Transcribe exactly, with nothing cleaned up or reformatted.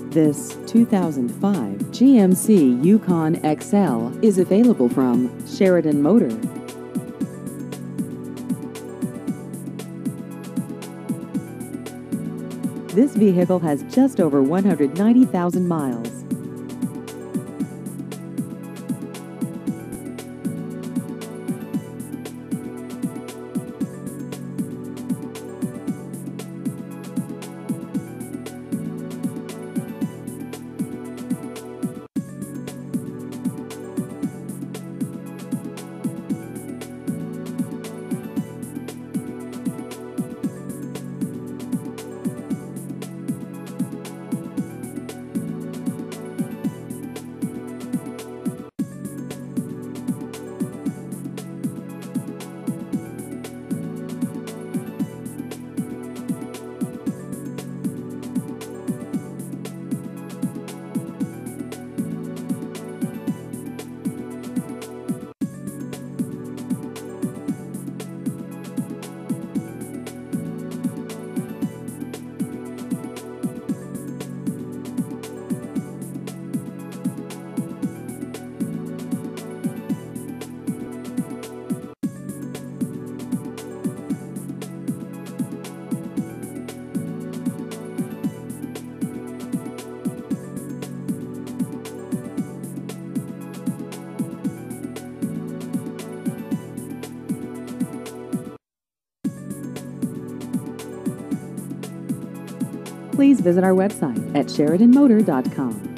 This two thousand five G M C Yukon X L is available from Sheridan Motor. This vehicle has just over one hundred ninety thousand miles. Please visit our website at Sheridan Motor dot com.